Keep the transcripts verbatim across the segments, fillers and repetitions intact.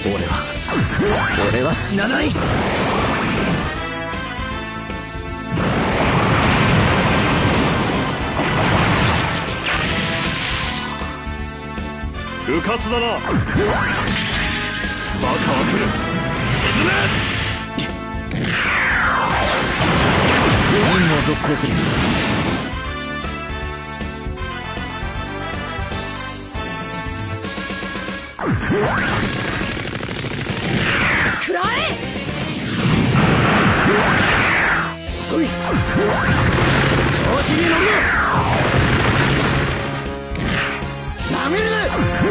俺は俺は死なない。 うかつだな。バカは来る。沈め。 任務を続行する。 食らえ。 遅い。調子に乗るな。なめるな。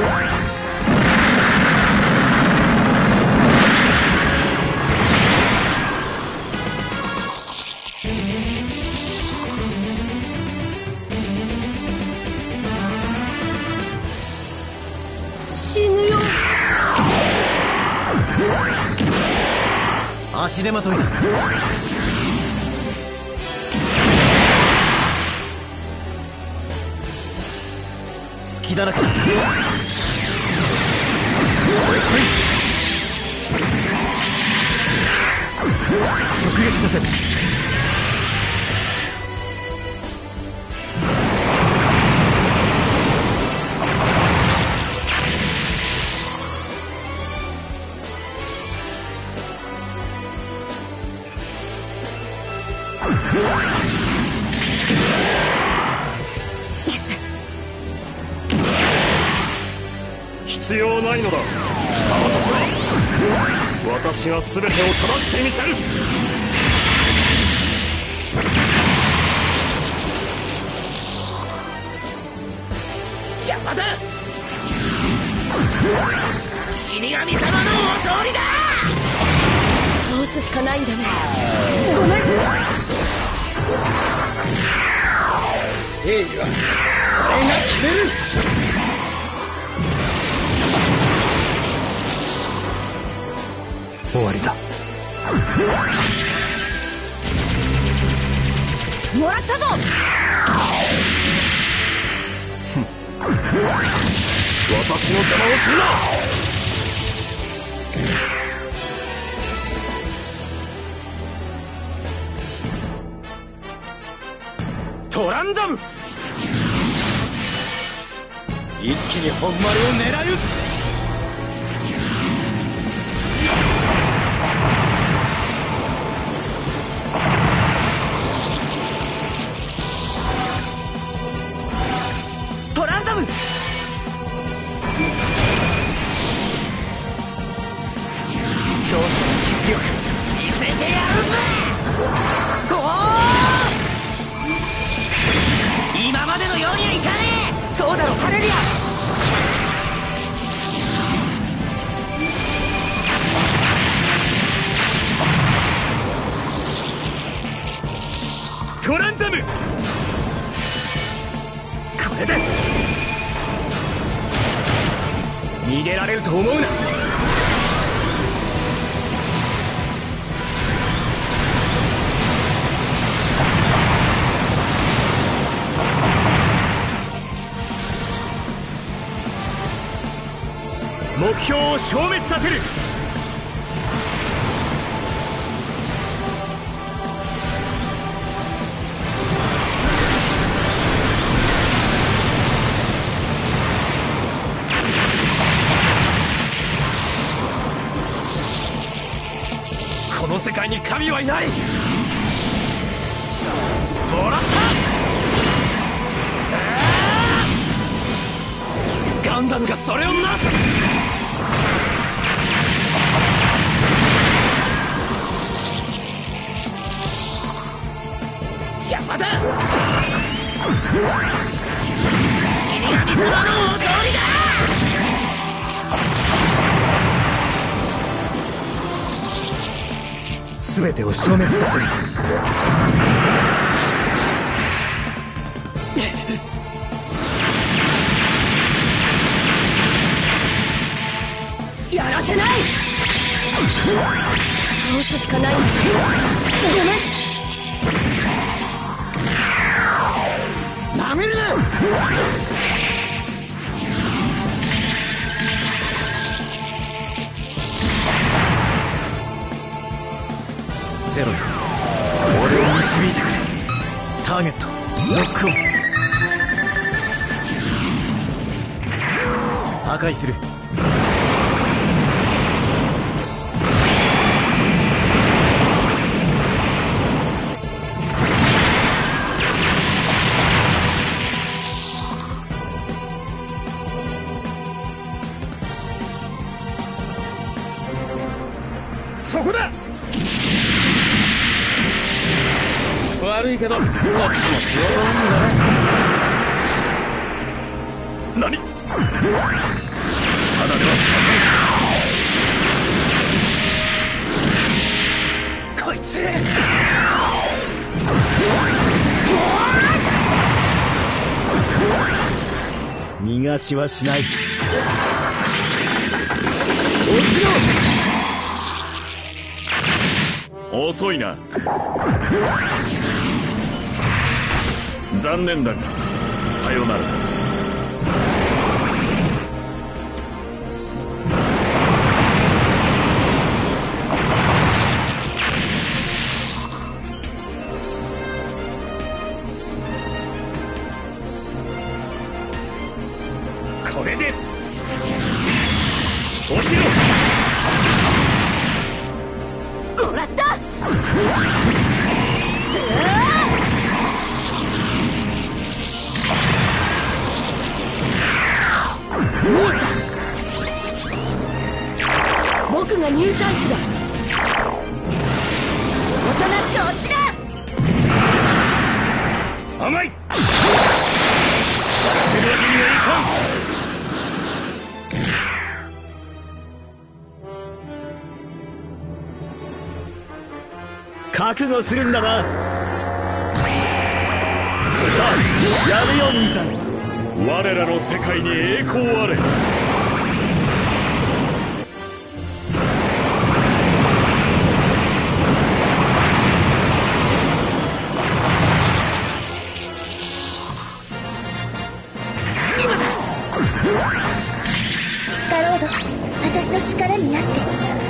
死ぬよ。 足手まといだ。隙だらけだ。遅い。直撃させる。 必要ないのだ、貴様たちは。私が全てを正してみせる。 邪魔だ。死神様のお通りだ。倒すしかないんだね。ごめん。 正義は俺が決める。終わりだ。 もらったぞ。 私の邪魔をするな。 トランザム。一気に本丸を狙い撃つ。トランザム。超の実力見せてやるぜ。おお、今までのようにはいかねえ。そうだろハレリア。 トランザム。これで逃げられると思うな。目標を消滅させる。この世界に神はいない。もらった。ガンダムがそれをなす。邪魔だ。死神様のお通りだ。 全てを消滅させる。 やらせない。倒すしかないんだね。ごめん。 なめるな。 ゼロよ、俺を導いてくれ。ターゲットロックオン。破壊する。 そこだ。 悪いけどこっちも仕事なんだね。 何？ただでは済ません。こいつ逃がしはしない。 落ちろ。遅いな。残念だがさよなら。これで落ちろ。 もらった。見えた。僕がニュータイプだ。おとなしく落ちな。 甘い。やらせるわけにはいかん。覚悟するんだな。さあやるよ兄さん。 我らの世界に栄光あれ。 ガロード、私の力になって。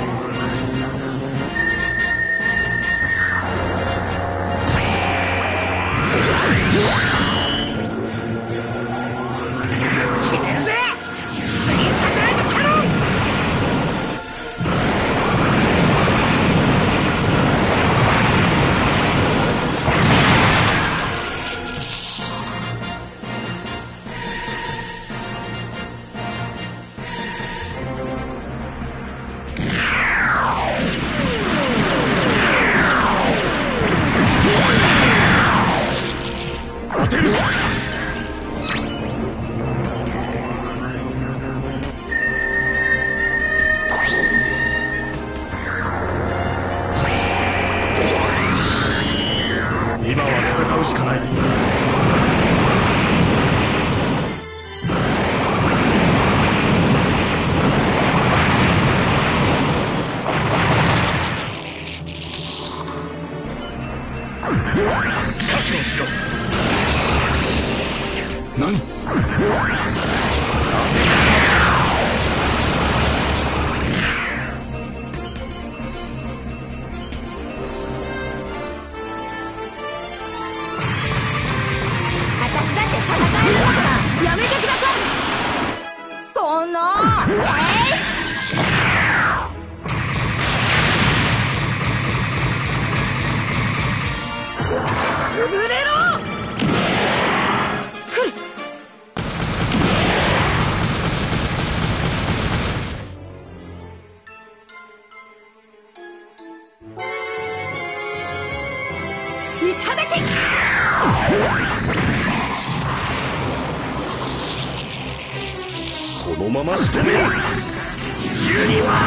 決めるぜ。スリーサテライトキャノン。 当てる。今は戦うしかない。覚悟しろ。何？なぜさ。 私だって戦えるんだからやめてください。このえい、潰れろ。来る。いただき。 このまま仕留める。ユニバ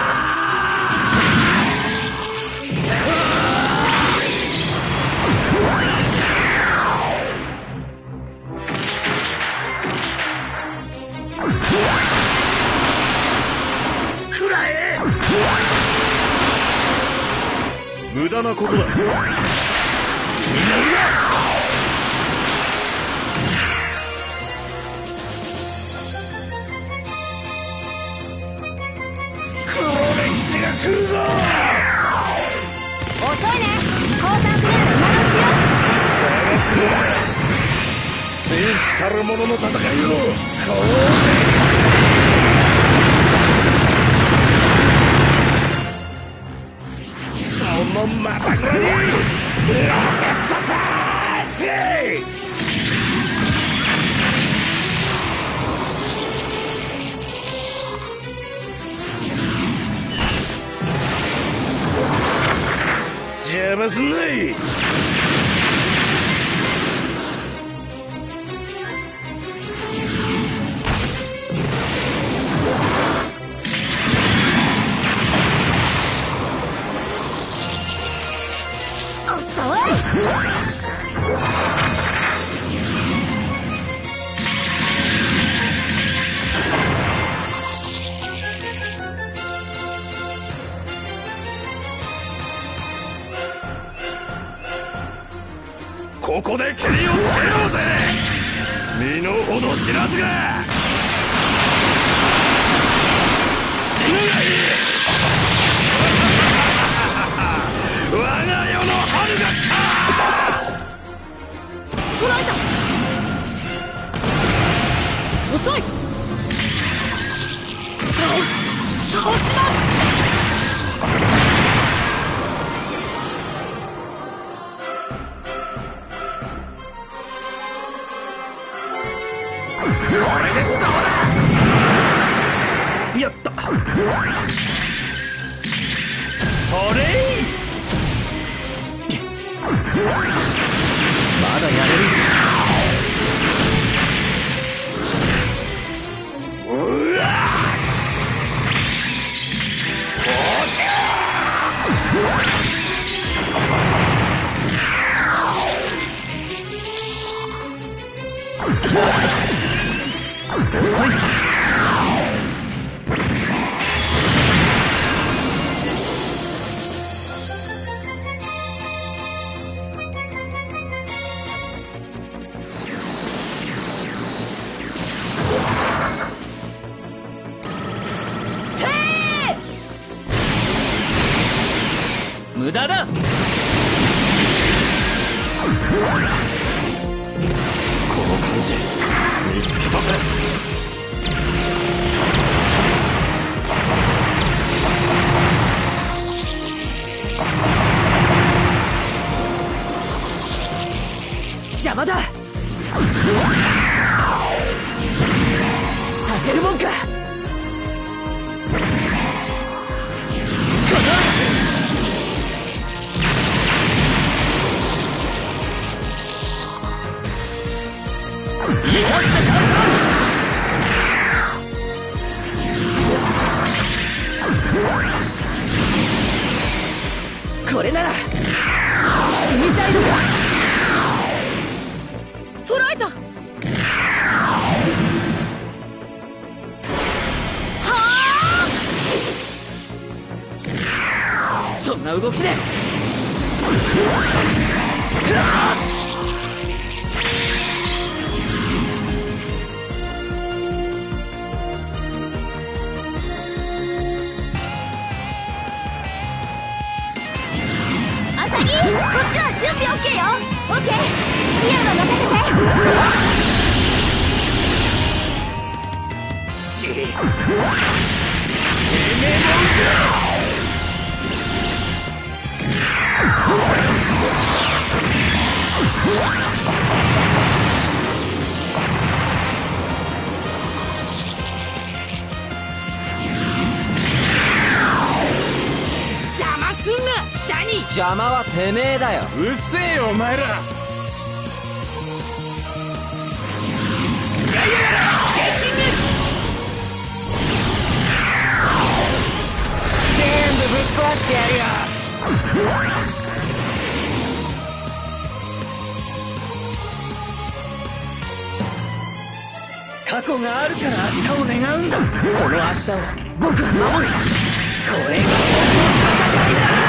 ース。くらえ。無駄なことだ。気になるな。黒歴史が来るぞ。 遅いね。降参するなら今のうちよ。 下がってな。戦士たる者の戦いを公然にしてそのまたぐらにロケットパンチ。邪魔すんない。ここでケリをつけようぜ。身の程知らずが。死ぬがいい。我が世の春が来た。 捕らえた。遅い。倒す。倒します。 これでどうだ。 やった。それいい。 まだやれる。 うわおちゃ好きだ。遅い。 無駄だ。 この感じ見つけたぜ。 邪魔だ。させるもんか。 生かして返さん。これなら死にたいのか。捕らえた。はあ。 そんな動きで。 アサギ、こっちは準備 オーケー よ。オーケー。シアンは任せて。すごっ。 してめえも邪魔すんな、シャニー。 邪魔はてめえだよ。 うっせえよお前ら。 激熱。 全部ぶっ壊してやるよ。 過去があるから明日を願うんだ。 その明日を僕は守る。 これが僕の戦いだ。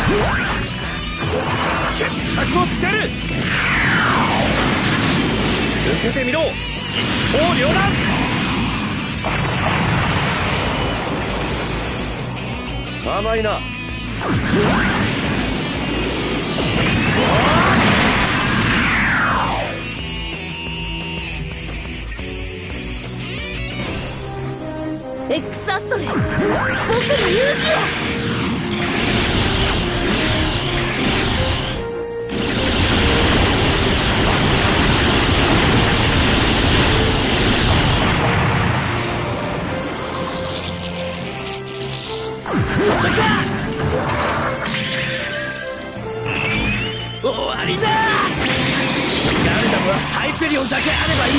決着をつける。受けてみろ、一刀両断。甘いな。 エクスアストレ、僕に勇気を。 そこか。終わりだ。ガンダムはハイペリオンだけあればいい。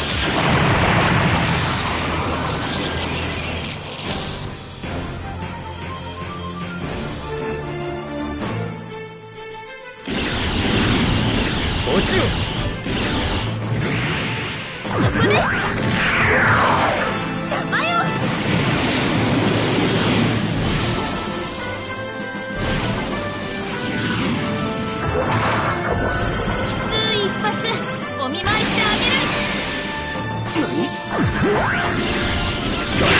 落ちろ。 そこで邪魔よ。きつい一発お見舞いしてあげる。 何？しつこい。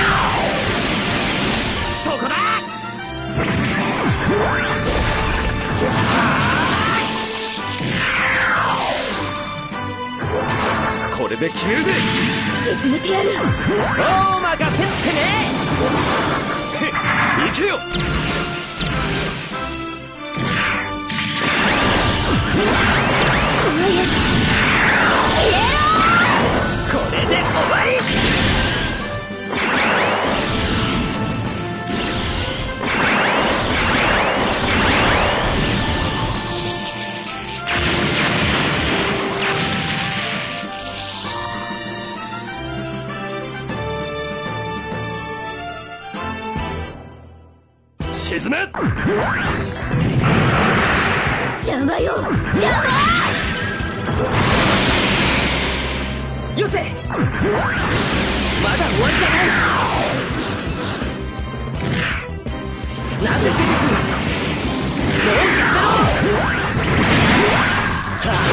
そこだ。これで決めるぜ。 沈めてやる。 大任せってね。へっ、行けよ。 怖いやつ消えろ。 これで終わり。 沈め。 邪魔よ、邪魔。 よせ。まだ終わりじゃない。なぜ出てくる。もうやめろ。はあ。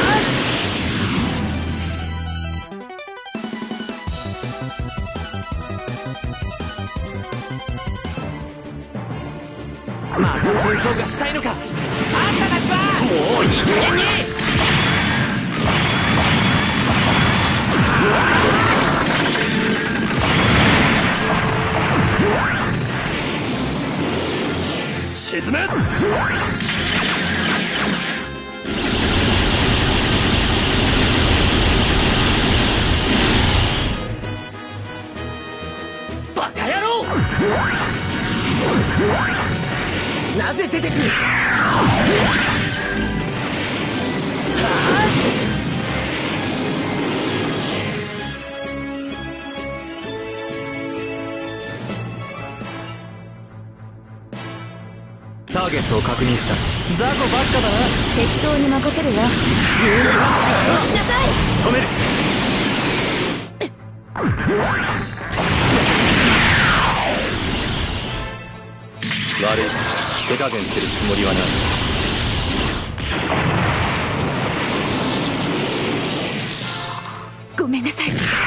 また戦争がしたいのか。あんたたちはもういい加減に。 沈め。 バカ野郎。なぜ出てくる。はあ。ターゲットを確認した。雑魚ばっかだな。 適当に任せるわ。 逃げますからな。 落ちなさい。 仕留める。悪い。手加減するつもりはない。 ごめんなさい。